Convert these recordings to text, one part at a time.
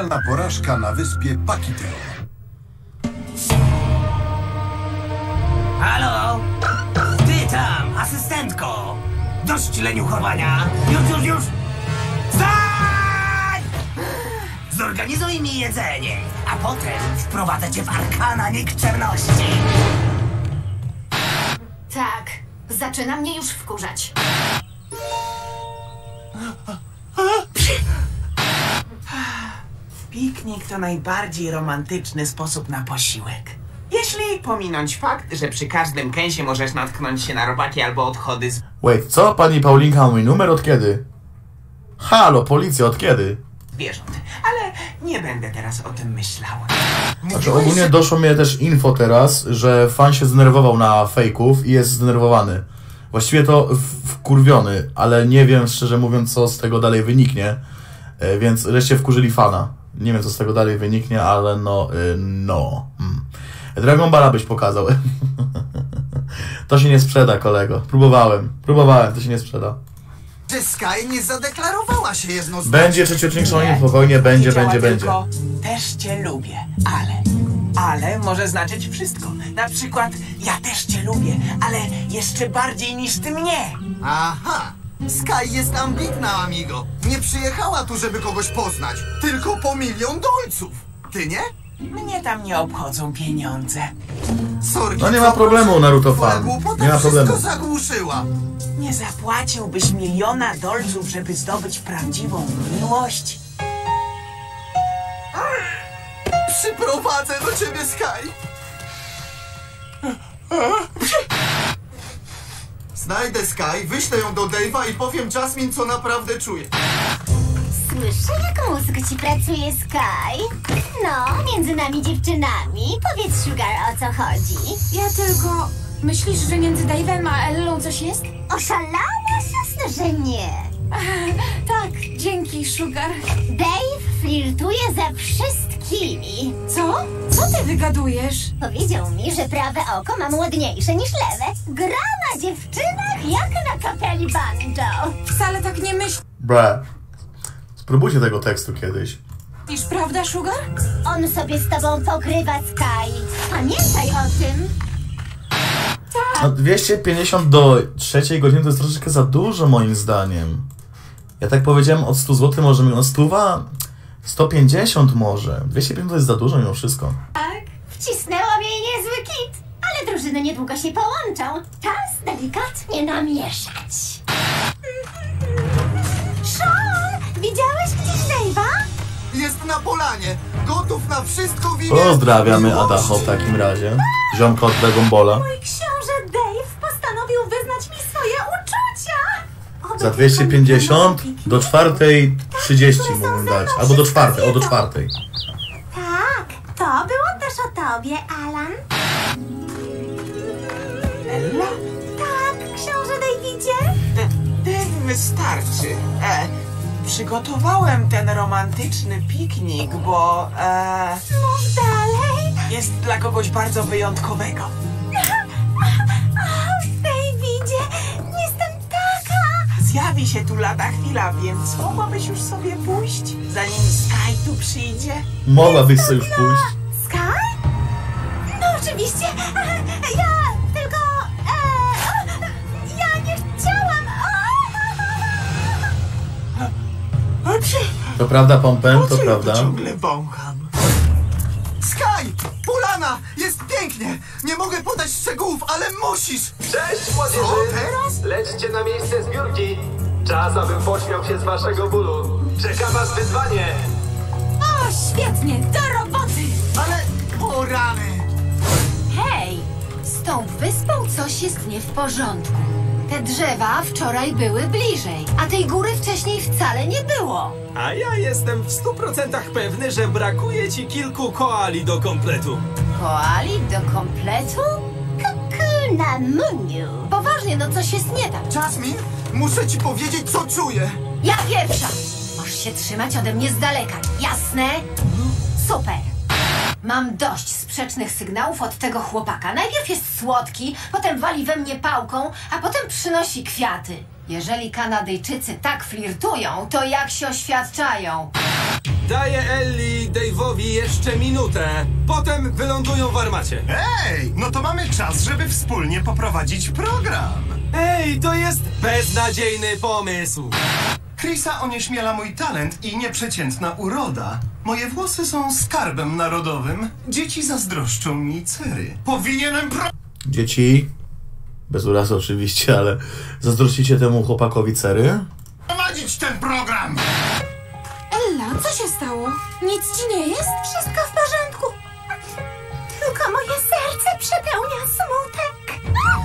Totalna porażka na wyspie Pakiteo. Halo? Ty tam, asystentko! Dość leniuchowania! Już! Stań! Zorganizuj mi jedzenie, a potem wprowadzę cię w arkana nikczemności. Tak, zaczyna mnie już wkurzać. Piknik to najbardziej romantyczny sposób na posiłek. Jeśli pominąć fakt, że przy każdym kęsie możesz natknąć się na robaki albo odchody z Wait, co? Pani Paulinka ma mój numer od kiedy? Halo, policja, od kiedy? zwierząt. Ale nie będę teraz o tym myślał. Znaczy ogólnie doszło mnie też info teraz, że fan się zdenerwował na fejków i jest zdenerwowany. Właściwie to wkurwiony, ale nie wiem szczerze mówiąc co z tego dalej wyniknie. Więc wreszcie wkurzyli fana. Nie wiem co z tego dalej wyniknie, ale no. Dragon Balla byś pokazał. To się nie sprzeda, kolego. Próbowałem, to się nie sprzeda. Że Sky nie zadeklarowała się jednoznacznie. Będzie trzeciodcinkowanie, spokojnie, będzie. Tylko, też cię lubię, ale może znaczyć wszystko. Na przykład, ja też cię lubię, ale jeszcze bardziej niż ty mnie. Aha, Sky jest ambitna, amigo. Nie przyjechała tu, żeby kogoś poznać, tylko po 1 000 000 dolców. Ty nie? Mnie tam nie obchodzą pieniądze. Sorki, No nie ma problemu, Naruto fan. Nie ma problemu. Wszystko zagłuszyła. Nie zapłaciłbyś $1 000 000 dolców, żeby zdobyć prawdziwą miłość? Przyprowadzę do ciebie Sky. Znajdę Sky, wyślę ją do Dave'a i powiem Jasmine, co naprawdę czuję. Słyszę, jak mózg ci pracuje, Sky. No, między nami dziewczynami. Powiedz, Sugar, o co chodzi. Ja tylko... Myślisz, że między Dave'em a Ellą coś jest? Oszalałaś? Jasne, że nie. Tak, dzięki, Sugar. Dave flirtuje ze wszystkimi. Co? Co ty wygadujesz? Powiedział mi, że prawe oko ma młodniejsze niż lewe. Gra na dziewczynach jak na kapeli banjo. Wcale tak nie myślisz, Bre. Spróbujcie tego tekstu kiedyś. prawda, Sugar? On sobie z tobą pogrywa, Sky. Pamiętaj o tym. No 250 do 3 godziny to jest troszeczkę za dużo moim zdaniem. Ja tak powiedziałem od 100 zł, może mi 100, 150 może. 250 to jest za dużo mimo wszystko. Tak, wcisnęłam jej niezły kit. Ale drużyny niedługo się połączą. Czas delikatnie namieszać. Sean, widziałeś gdzieś Dave'a? Jest na polanie, gotów na wszystko w imię Pozdrawiamy miłości. Adacho w takim razie. Ziomka od Dragon Balla. Mój książę Dave postanowił wyznać mi swoje uczucia. Oby Za tylko 250 nie do 4:30 mógłbym dać. Albo do 4, do 4. Tak, to było też o tobie, Alan. Ella? Tak, książę Davidzie? Wystarczy. Przygotowałem ten romantyczny piknik, bo Mów dalej. jest dla kogoś bardzo wyjątkowego. Davidzie, jestem taka. Zjawi się tu lada chwila, więc mogłabyś już sobie pójść, zanim Sky tu przyjdzie? Mogłabyś sobie już pójść. Sky? No oczywiście. Ja tylko... ja nie chciałam. To prawda, Pompem, to Po co ja prawda. ciągle wącham? Sky! Polana! Jest pięknie! Nie mogę podać szczegółów, ale musisz! Cześć Co młodzieży! teraz? Lećcie na miejsce zbiórki! Czas, abym pośmiał się z waszego bólu! Czeka was wyzwanie! O, świetnie, do roboty! Ale... o rany! Hej, z tą wyspą coś jest nie w porządku. Te drzewa wczoraj były bliżej, a tej góry wcześniej wcale nie było. A ja jestem w 100% pewny, że brakuje ci kilku koali do kompletu. Koali do kompletu? Kuna muniu. Poważnie, no coś jest nie tak. Jasmine, muszę ci powiedzieć, co czuję! Ja pierwsza! Masz się trzymać ode mnie z daleka, jasne? Super! Mam dość sprzecznych sygnałów od tego chłopaka. Najpierw jest słodki, potem wali we mnie pałką, a potem przynosi kwiaty. Jeżeli Kanadyjczycy tak flirtują, to jak się oświadczają? Daję Ellie Dave'owi jeszcze minutę. Potem wylądują w armacie. Ej, no to mamy czas, żeby wspólnie poprowadzić program. Ej, to jest beznadziejny pomysł. Chrisa onieśmiela mój talent i nieprzeciętna uroda. Moje włosy są skarbem narodowym. Dzieci zazdroszczą mi cery. Powinienem Dzieci, bez urazy oczywiście, ale zazdrościcie temu chłopakowi cery? prowadzić ten program! Ella, co się stało? Nic ci nie jest? Wszystko w porządku. Tylko moje serce przepełnia smutek.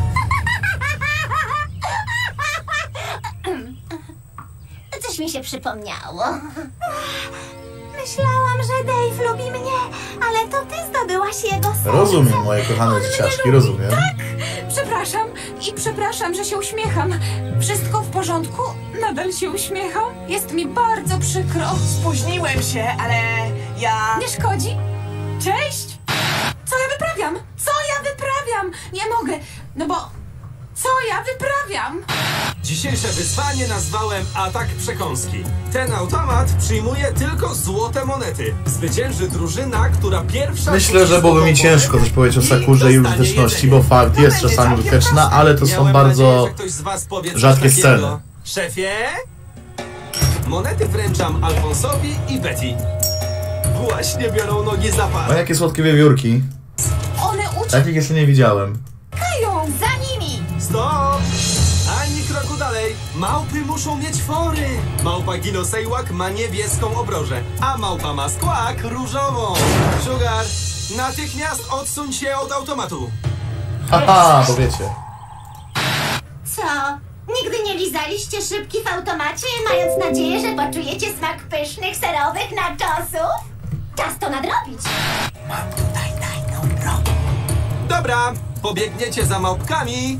Coś mi się przypomniało. Myślałam, że Dave lubi mnie, ale to ty zdobyłaś jego serce. Rozumiem, moje kochane dzieciaczki, rozumiem. Przepraszam i przepraszam, że się uśmiecham. Wszystko w porządku? Nadal się uśmiecham? Jest mi bardzo przykro. Spóźniłem się, ale ja... Nie szkodzi. Cześć! Co ja wyprawiam? Co ja wyprawiam? Nie mogę, no bo... Co ja wyprawiam? Dzisiejsze wyzwanie nazwałem Atak Przekąski. Ten automat przyjmuje tylko złote monety. Zwycięży drużyna, która pierwsza... Myślę, że byłoby mi ciężko coś powiedzieć o Sakurze i użyteczności, bo fakt jest czasami użyteczna, ale to są bardzo rzadkie sceny. Szefie? Monety wręczam Alfonsowi i Betty. Właśnie biorą nogi za O, pas. jakie słodkie wiewiórki. One Takich jeszcze nie widziałem. uciekają! Za nimi! Stop! Ani kroku dalej. Małpy muszą mieć fory. Małpa Gino Sejłak ma niebieską obrożę, a małpa ma Squawk różową. Sugar, natychmiast odsuń się od automatu. Haha, bo wiecie. Co? Nigdy nie lizaliście szybki w automacie, mając nadzieję, że poczujecie smak pysznych, serowych nachosów? Czas to nadrobić. Mam tutaj tajną broń. Dobra, pobiegniecie za małpkami.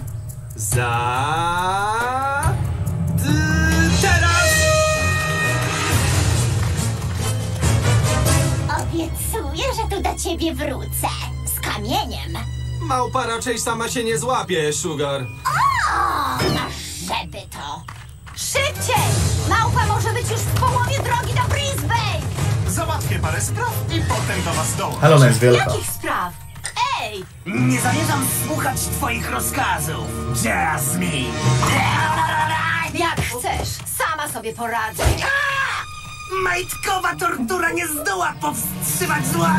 Teraz! Obiecuję, że tu do ciebie wrócę. Z kamieniem. Małpa raczej sama się nie złapie, Sugar. O, żeby to. Szybciej! Małpa może być już w połowie drogi do Brisbane! Załatwię parę spraw i potem do was dołączę. Helena jest wielka. Jakich spraw? Ej! Nie zamierzam słuchać twoich rozkazów, Jasmine. Jak chcesz, sama sobie poradzę. Majtkowa tortura nie zdoła powstrzymać zła.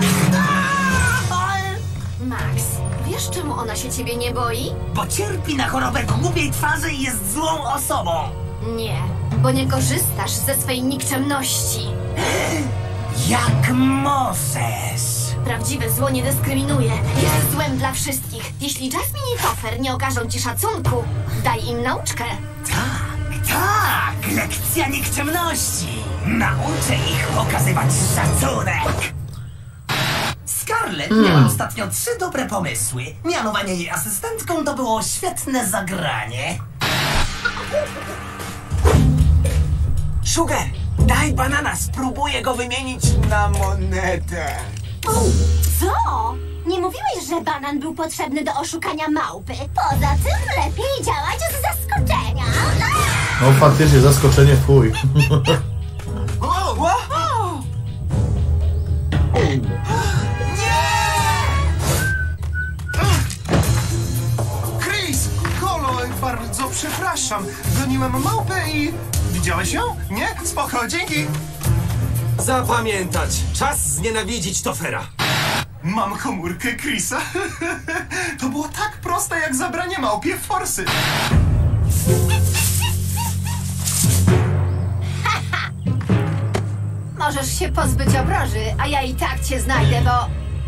Max, wiesz czemu ona się ciebie nie boi? Bo cierpi na chorobę głupiej twarzy i jest złą osobą. Nie, bo nie korzystasz ze swej nikczemności. Jak możesz? Prawdziwe zło nie dyskryminuje. Jest złem dla wszystkich. Jeśli Jasmine i Topher nie okażą ci szacunku, daj im nauczkę. Tak, lekcja nikczemności. Nauczę ich okazywać szacunek. Scarlett miała ostatnio 3 dobre pomysły. Mianowanie jej asystentką to było świetne zagranie. Sugar, daj banana, spróbuję go wymienić na monetę. Co? Nie mówiłeś, że banan był potrzebny do oszukania małpy. Poza tym lepiej działać z zaskoczenia. No faktycznie, zaskoczenie w chuj. Chris, Kolo, bardzo przepraszam. Goniłem małpę i... Widziałeś ją? Nie? Spoko, dzięki. Zapamiętać, czas znienawidzić Tophera. Mam komórkę Chrisa. To było tak proste jak zabranie małpie forsy. Możesz się pozbyć obroży, a ja i tak cię znajdę, bo...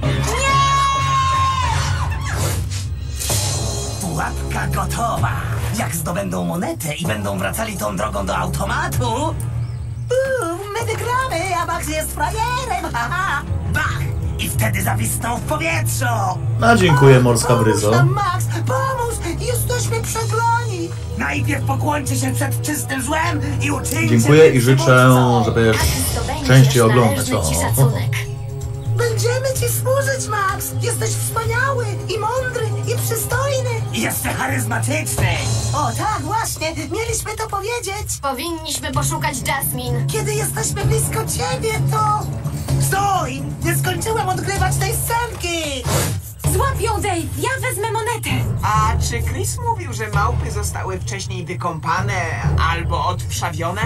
Pułapka gotowa. Jak zdobędą monetę i będą wracali tą drogą do automatu... my wygramy, a Max jest frajerem, haha. Bach! I wtedy zawisną w powietrzu. No dziękuję, morska bryzo. Pomóż nam, Max, pomóż! Jesteśmy przegrani. Najpierw pokłońcie się przed czystym złem i uczyńcie... Dziękuję i życzę, żebyś częściej oglądać. Należny ci szacunek. Będziemy ci służyć, Max. Jesteś wspaniały i mądry i przystojny I jeszcze charyzmatyczny. O tak, właśnie, mieliśmy to powiedzieć. Powinniśmy poszukać Jasmine. Kiedy jesteśmy blisko ciebie, to... Stój! Nie skończyłem odgrywać tej scenki! Złap ją, Dave! Ja wezmę monetę! A czy Chris mówił, że małpy zostały wcześniej wykąpane albo odwszawione?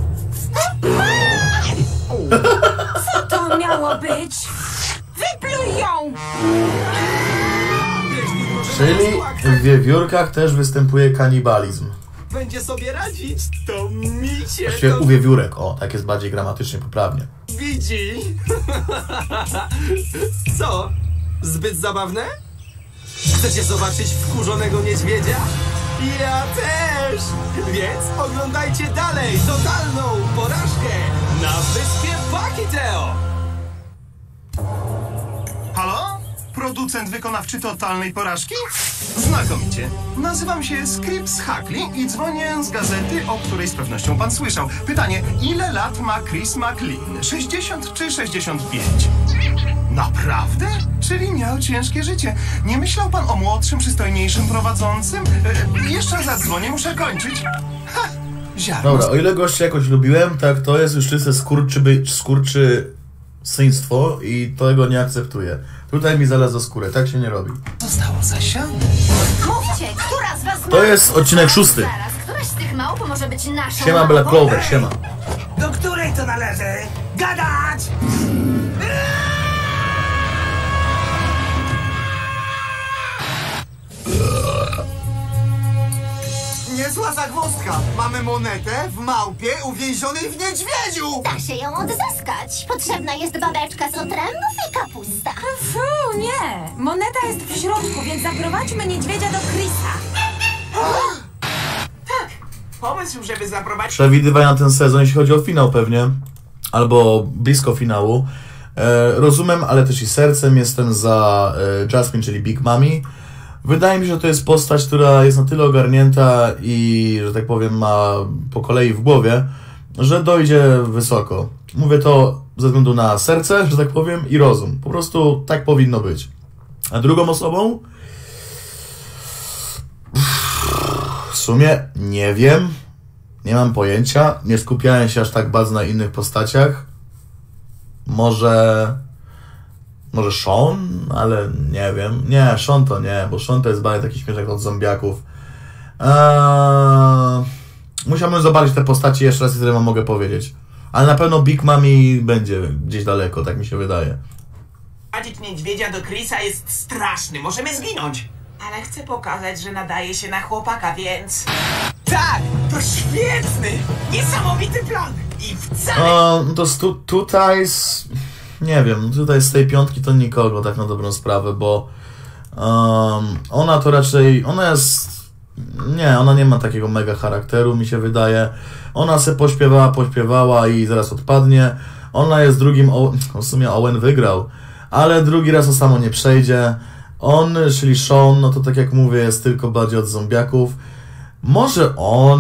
Co to miało być? Wypluj ją! Czyli w wiewiórkach też występuje kanibalizm. Będzie sobie radzić, to micie. Właściwie u wiewiórek, o, tak jest bardziej gramatycznie poprawnie. Widzi? Co? Zbyt zabawne? Chcecie zobaczyć wkurzonego niedźwiedzia? Ja też! Więc oglądajcie dalej totalną porażkę na wyspie Pakiteo! Halo? Producent wykonawczy totalnej porażki? Znakomicie. Nazywam się Scripps Hackley i dzwonię z gazety, o której z pewnością pan słyszał. Pytanie, ile lat ma Chris McLean? 60 czy 65? Naprawdę? Czyli miał ciężkie życie. Nie myślał pan o młodszym, przystojniejszym prowadzącym? Jeszcze zadzwonię, muszę kończyć. Ha! Ziarno. Dobra, o ile gościa jakoś lubiłem, tak to jest już czyste skurczysyństwo i tego nie akceptuję. Tutaj mi zalazło skórę, tak się nie robi. Zostało zasiane. Mówcie, która z was To jest odcinek 6. Zaraz, któraś z tych małp może być naszą Siema Black Clover, siema. Do której to należy? Gadać! Niezła zagwozdka. Mamy monetę w małpie uwięzionej w niedźwiedziu. Da się ją odzyskać. Potrzebna jest babeczka z otrębów i kapusta. Fu, nie! Moneta jest w środku, więc zaprowadźmy niedźwiedzia do Chrisa. Tak, pomysł, żeby zaprowadzić... Przewidywania na ten sezon, jeśli chodzi o finał pewnie, albo blisko finału. Rozumiem, ale też i sercem jestem za Jasmine, czyli Big Mami. Wydaje mi się, że to jest postać, która jest na tyle ogarnięta i, że tak powiem, ma po kolei w głowie, że dojdzie wysoko. Mówię to ze względu na serce, że tak powiem, i rozum. Po prostu tak powinno być. A drugą osobą? W sumie nie wiem. Nie mam pojęcia. Nie skupiałem się aż tak bardzo na innych postaciach. Może Sean? Ale nie wiem. Nie, Sean to nie, bo Sean to jest bardziej taki śmieszek od zombiaków. Musiałbym zobaczyć te postacie jeszcze raz i tyle wam mogę powiedzieć. Ale na pewno Big Mami będzie gdzieś daleko, tak mi się wydaje. Prowadzić niedźwiedzia do Chrisa jest straszny, możemy zginąć. Ale chcę pokazać, że nadaje się na chłopaka, więc... Tak! To świetny! Niesamowity plan! I wcale... Tutaj nie wiem, tutaj z tej piątki to nikogo tak na dobrą sprawę, bo ona to raczej... Ona nie ma takiego mega charakteru, mi się wydaje. Ona se pośpiewała i zaraz odpadnie. Ona jest drugim... W sumie Owen wygrał, ale drugi raz o samo nie przejdzie. On, czyli Sean, no to tak jak mówię, jest tylko bardziej od zombiaków. Może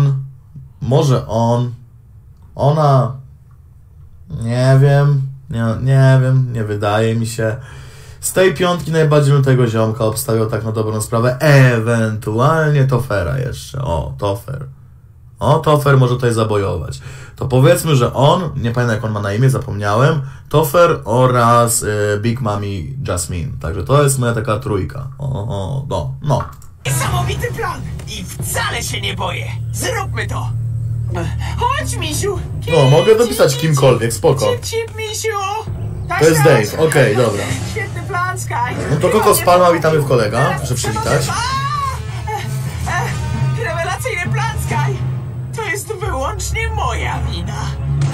on, ona, nie wiem, nie wydaje mi się. Z tej piątki najbardziej bym tego ziomka obstawiał tak na dobrą sprawę, ewentualnie Toffera jeszcze, Toffer może tutaj zabojować. To powiedzmy, że on, nie pamiętam jak on ma na imię, zapomniałem, Toffer oraz Big Mami Jasmine. Także to jest moja taka trójka. No. Niesamowity plan! I wcale się nie boję! Zróbmy to! Chodź, misiu! Mogę dopisać kimkolwiek, spoko. Cip, misiu! To jest Dave, okej, dobra. Świetny plan, Sky! No to Koko Spalma, witamy w kolega, proszę przywitać. Rewelacyjny plan, Sky! To jest wyłącznie moja wina.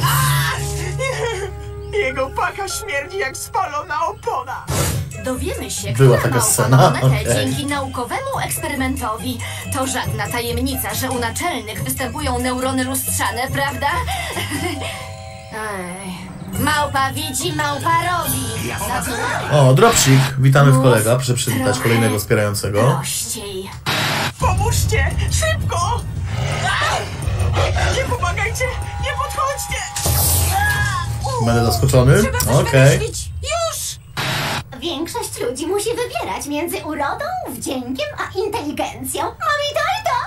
Jego paka śmierdzi jak spalona opona. Dowiemy się, Była która taka małpa scena? ma monetę Okej. dzięki naukowemu eksperymentowi. To żadna tajemnica, że u naczelnych występują neurony lustrzane, prawda? Ej. Małpa widzi, małpa robi. O, Dropsik, witamy w kolega, proszę przywitać kolejnego wspierającego. Prościej. Pomóżcie! Szybko! Nie pomagajcie! Nie podchodźcie! Będę zaskoczony? Okej. Już! Większość ludzi musi wybierać między urodą, wdziękiem a inteligencją. Mami, daj to!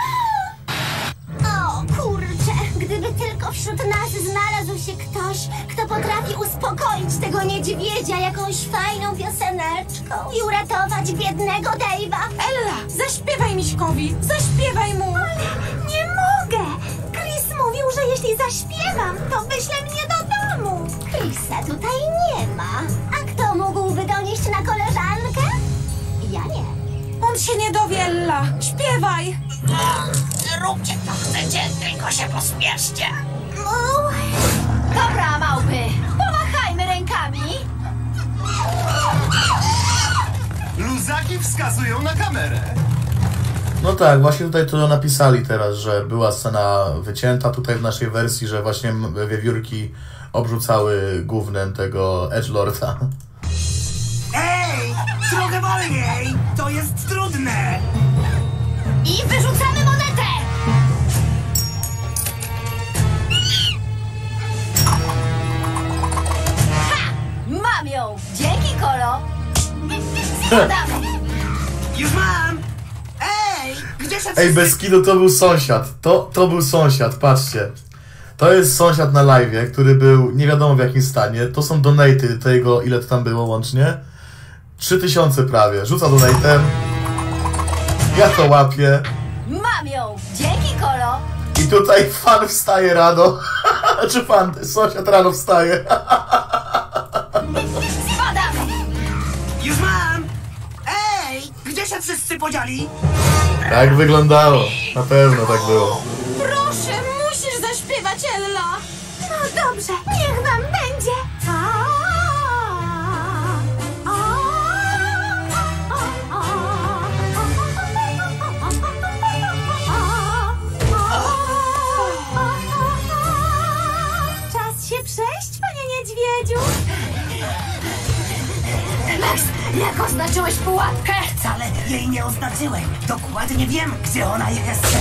O kurczę, gdyby tylko wśród nas znalazł się ktoś, kto potrafi uspokoić tego niedźwiedzia jakąś fajną pioseneczką i uratować biednego Dave'a. Ella, zaśpiewaj Miśkowi, zaśpiewaj mu. Nie mogę! Chris mówił, że jeśli zaśpiewam, to wyśle mnie do domu. Chrisa tutaj nie ma. A kto mógłby donieść na koleżankę? Ja nie. On się nie dowie, Ella. Śpiewaj. Róbcie co chcecie, tylko się pospieszcie. Dobra, małpy, pomachajmy rękami. Luzaki wskazują na kamerę. No tak, właśnie tutaj to napisali teraz, że była scena wycięta tutaj w naszej wersji, że właśnie wiewiórki obrzucały gównem tego edgelorda. Ej, trochę wolniej! To jest trudne! I wyrzucamy monetę. Ha! Mam ją. Dzięki, Kolo. Spadamy. Już mam! Ej, gdzie się Ej, bez kidu to był sąsiad. To był sąsiad, patrzcie. To jest sąsiad na live'ie, który był nie wiadomo w jakim stanie. To są donaty tego, ile to tam było łącznie. 3000 prawie. Rzuca donatem. Ja to łapię. Mam ją. Dzięki, Kolo. I tutaj fan wstaje rano. Czy fan, sąsiad rano wstaje. Spadamy. Już mam! Ej, gdzie się wszyscy podzieli? Tak wyglądało. Na pewno tak było. Proszę, musisz zaśpiewać, Ella. No dobrze, niech wam będzie. Czas się przejść, panie niedźwiedziu. Max, jak oznaczyłeś pułapkę? Wcale jej nie oznaczyłem. Dokładnie wiem, gdzie ona jest.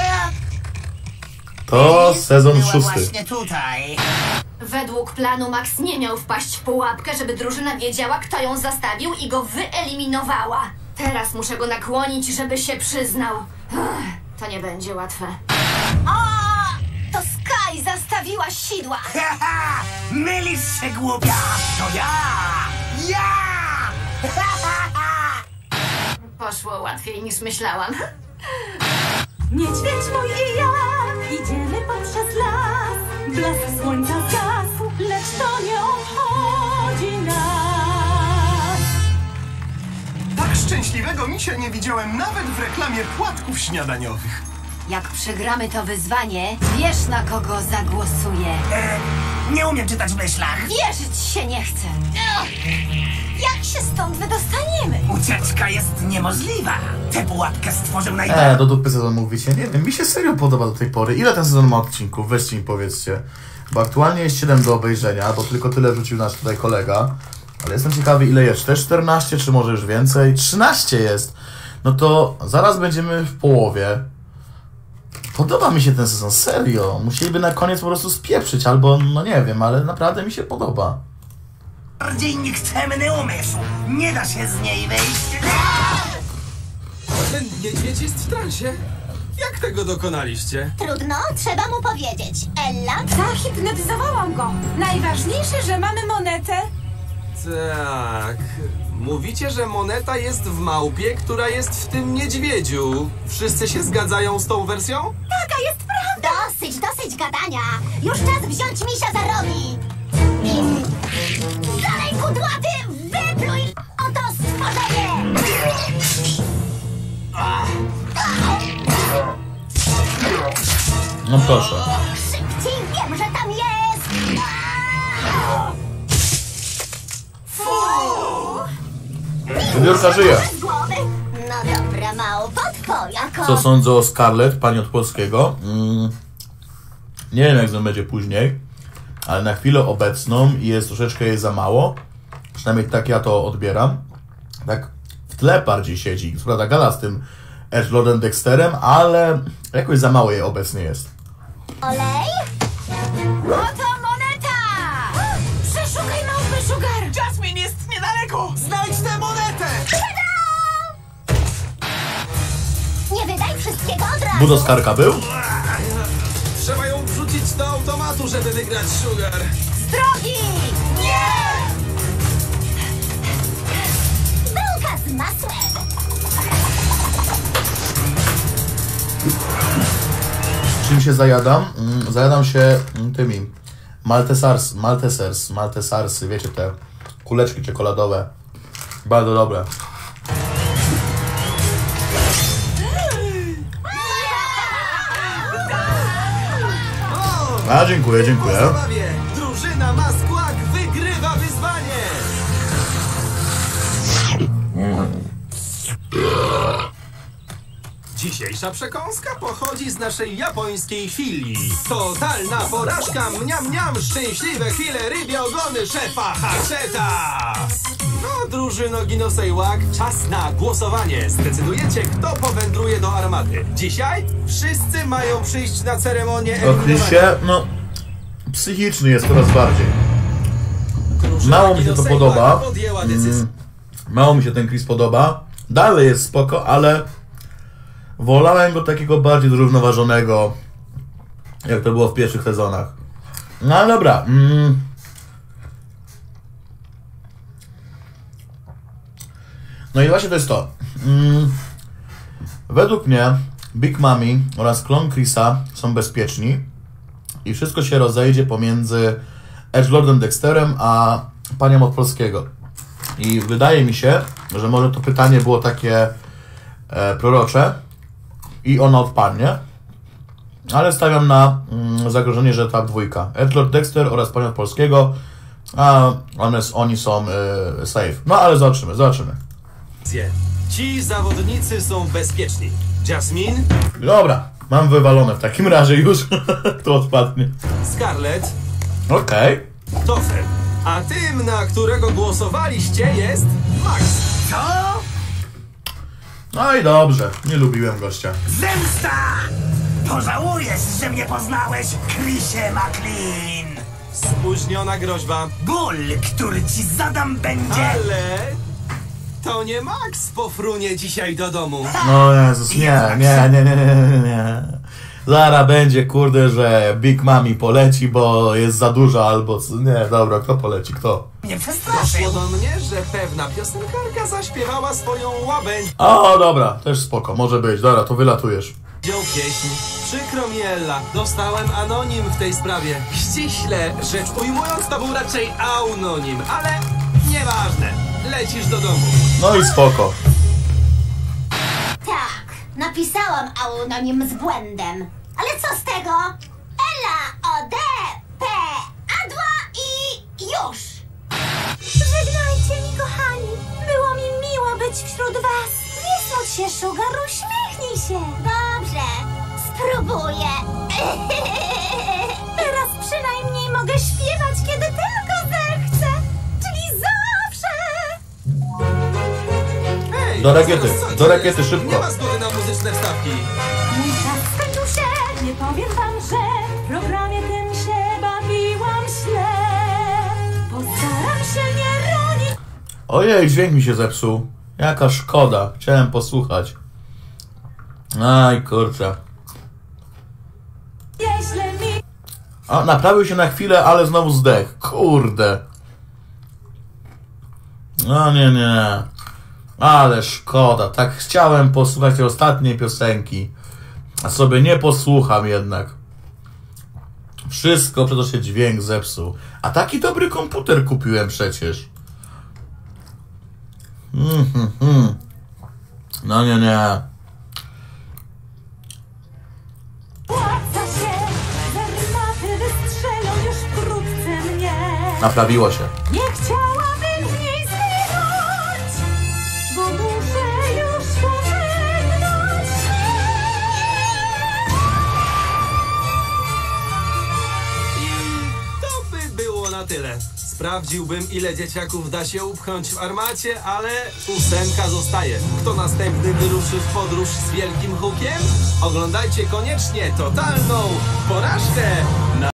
To sezon Była 6. właśnie tutaj. Według planu Max nie miał wpaść w pułapkę, żeby drużyna wiedziała, kto ją zastawił i go wyeliminowała. Teraz muszę go nakłonić, żeby się przyznał. To nie będzie łatwe. O! To Sky zastawiła sidła. Haha! Mylisz się, głupia! To ja! Ja! Poszło łatwiej niż myślałam. Niedźwiedź mój i ja idziemy poprzez las. Blask słońca zgasł, lecz to nie obchodzi nas. Tak szczęśliwego misia nie widziałem nawet w reklamie płatków śniadaniowych. Jak przegramy to wyzwanie, wiesz, na kogo zagłosuję. Nie umiem czytać w myślach. Wierzyć się nie chcę. Jak się stąd wydostaniemy? Ucieczka jest niemożliwa. Tę pułapkę stworzył Do dupy sezon mówicie. Nie wiem, mi się serio podoba do tej pory. Ile ten sezon ma odcinków? Weźcie mi powiedzcie. Bo aktualnie jest 7 do obejrzenia, bo tylko tyle rzucił nasz tutaj kolega. Ale jestem ciekawy, ile jest. Też 14, czy może już więcej? 13 jest. No to zaraz będziemy w połowie. Podoba mi się ten sezon, serio. Musieliby na koniec po prostu spieprzyć, albo no nie wiem, ale naprawdę mi się podoba. Bardziej nikczemny umysł. Nie da się z niej wyjść. Ten niedźwiedź jest w transie. Jak tego dokonaliście? Trudno, trzeba mu powiedzieć. Ella? Zahipnotyzowałam go. Najważniejsze, że mamy monetę. Tak. Mówicie, że moneta jest w małpie, która jest w tym niedźwiedziu. Wszyscy się zgadzają z tą wersją? Taka jest prawda! Dosyć gadania! Już czas wziąć misia za rogi! Dalej, kudłaty! Wypluj oto stworzenie! No proszę. Szybciej, wiem, że tam jest! Wiewiórka żyje. No dobra, małpo, twoja kolej. Co sądzę o Scarlett, pani od polskiego? Nie wiem, jak to będzie później, ale na chwilę obecną jest troszeczkę jej za mało. Przynajmniej tak ja to odbieram. Tak w tle bardziej siedzi. Co prawda gada z tym edgelordem Dexterem, ale jakoś za mało jej obecnie jest. Olej? Oto moneta! Przeszukaj małpy, Sugar! Jasmine jest niedaleko! Budoskarka był? Trzeba ją wrzucić do automatu, żeby wygrać, Sugar. Z drogi! Nie! Bułka z masłem! Czym się zajadam? Zajadam się tymi Maltesersy, wiecie, te kuleczki czekoladowe. Bardzo dobre. A, dziękuję. Po zabawie drużyna Maskłak wygrywa wyzwanie. Dzisiejsza przekąska pochodzi z naszej japońskiej filii. Totalna porażka, mniam mniam, szczęśliwe chwile, rybie ogony szefa Hatcheta. No, drużyno Ginosejłak, czas na głosowanie. Zdecydujecie, kto powędruje do armaty. Dzisiaj wszyscy mają przyjść na ceremonię eliminowania. Oczywiście, no, psychiczny jest coraz bardziej. Mało mi się to podoba. Mało mi się ten Chris podoba. Dalej jest spoko, ale wolałem go takiego bardziej zrównoważonego, jak to było w pierwszych sezonach. No ale dobra. No i właśnie to jest to. Według mnie Big Mami oraz klon Chrisa są bezpieczni i wszystko się rozejdzie pomiędzy Edgelordem Dexterem a panią od polskiego. I wydaje mi się, że może to pytanie było takie prorocze i ona odpadnie, ale stawiam na zagrożenie, że ta dwójka, Edgelord Dexter oraz panią od polskiego, a oni są safe. No ale zobaczymy. Ci zawodnicy są bezpieczni. Jasmine? Dobra, mam wywalone w takim razie już. To odpadnie. Scarlett? Okej. Toffer. A tym, na którego głosowaliście, jest Max. Co? No i dobrze, nie lubiłem gościa. Zemsta! Pożałujesz, że mnie poznałeś, Chrisie McLean! Spóźniona groźba. Ból, który ci zadam, będzie... Ale... to nie Max pofrunie dzisiaj do domu. No Jezus, nie. Zara będzie, kurde, że Big Mami poleci, bo jest za dużo, albo... Nie, dobra, kto poleci, kto? Nie Doszło przestraszył. do mnie, że pewna piosenkarka zaśpiewała swoją łabędź. O, dobra, też spoko, może być, dobra, to wylatujesz. Wziął pieśń. Przykro mi, Ella, dostałem anonim w tej sprawie. Ściśle rzecz ujmując, to był raczej anonim, ale nieważne. Lecisz do domu. No i spoko. Tak, napisałam anonim z błędem. Ale co z tego? Ela, O, D, P, Adła i już! Żegnajcie mi, kochani. Było mi miło być wśród was. Nie smuć się, Sugar, uśmiechnij się. Dobrze, spróbuję. Teraz przynajmniej mogę śpiewać, kiedy tylko zechcę. Czyli zawsze. Hej, Do rakiety, Nie szybko. ma zgody na muzyczne wstawki. Mój czas skończył się. Nie powiem wam, że w programie tym się bawiłam źle. Postaram się nie ronić. Ojej, dźwięk mi się zepsuł. Jaka szkoda, chciałem posłuchać. Aj, kurczę. Jeśli mi... A, naprawił się na chwilę, ale znowu zdech. Kurde. No nie. Ale szkoda. Tak chciałem posłuchać tej ostatniej piosenki. A sobie nie posłucham jednak. Wszystko, przez to się dźwięk zepsuł. A taki dobry komputer kupiłem przecież. No nie. Płaca się, zerwaty wystrzelą już wkrótce mnie. Naprawiło się. Nie chciałabym w niej zginąć, bo muszę już pożegnać. I to by było na tyle. Sprawdziłbym, ile dzieciaków da się upchnąć w armacie, ale 8 zostaje. Kto następny wyruszy w podróż z wielkim hukiem? Oglądajcie koniecznie totalną porażkę!